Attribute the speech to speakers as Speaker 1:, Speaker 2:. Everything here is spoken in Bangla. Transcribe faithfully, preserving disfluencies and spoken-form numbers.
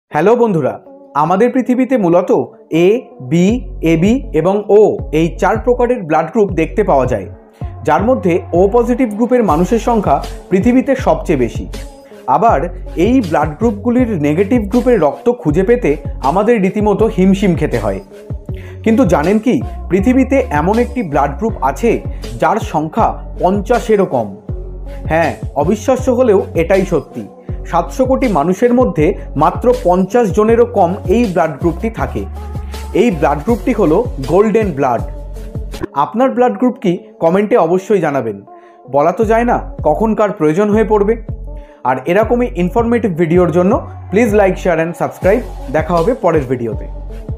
Speaker 1: হ্যালো বন্ধুরা, আমাদের পৃথিবীতে মূলত এ, বি, এবি এবং ও এই চার প্রকারের ব্লাড গ্রুপ দেখতে পাওয়া যায়, যার মধ্যে ও পজিটিভ গ্রুপের মানুষের সংখ্যা পৃথিবীতে সবচেয়ে বেশি। আবার এই ব্লাড গ্রুপগুলির নেগেটিভ গ্রুপের রক্ত খুঁজে পেতে আমাদের রীতিমতো হিমশিম খেতে হয়। কিন্তু জানেন কি, পৃথিবীতে এমন একটি ব্লাড গ্রুপ আছে যার সংখ্যা পঞ্চাশেরও কম। হ্যাঁ, অবিশ্বাস্য হলেও এটাই সত্যি। সাতশো কোটি মানুষের মধ্যে মাত্র পঞ্চাশ জনেরও কম এই ব্লাড গ্রুপটি থাকে। এই ব্লাড গ্রুপটি হলো গোল্ডেন ব্লাড। আপনার ব্লাড গ্রুপ কি কমেন্টে অবশ্যই জানাবেন। বলা তো যায় না কখন কার প্রয়োজন হয়ে পড়বে। আর এরকমই ইনফরমেটিভ ভিডিওর জন্য please like, share and subscribe. দেখা হবে পরের ভিডিওতে।